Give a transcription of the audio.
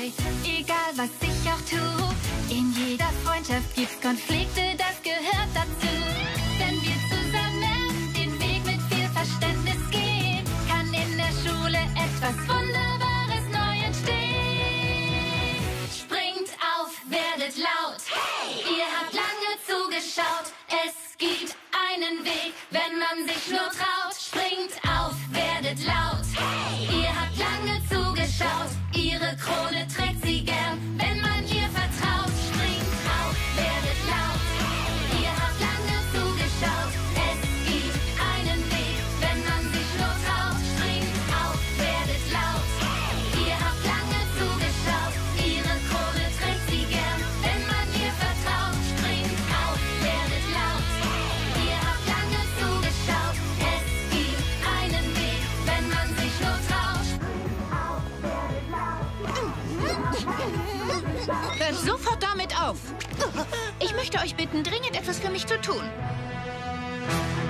treu, egal was ich auch tu. In jeder Freundschaft gibt's Konflikte, das gehört dazu. Wenn wir zusammen den Weg mit viel Verständnis gehen, kann in der Schule etwas Wunderbares neu entstehen. Springt auf, werdet laut. Hey! Ihr habt lange zugeschaut. Es gibt einen Weg, wenn man sich nur traut. Springt auf, werdet laut. Hey! Ihr habt lange zugeschaut. Ihre Krone trägt sie gern, wenn man ihr vertraut. Springt auf, werdet laut. Hey! Ihr habt lange zugeschaut. Es gibt einen Weg, wenn man sich nur traut. Springt auf, werdet laut. Hey! Ihr habt lange zugeschaut. Ihre Krone trägt sie gern, wenn man ihr vertraut. Springt auf, werdet laut. Hey! Ihr habt lange zugeschaut. Es gibt einen Weg, wenn man sich nur traut. Hört sofort damit auf. Ich möchte euch bitten, dringend etwas für mich zu tun.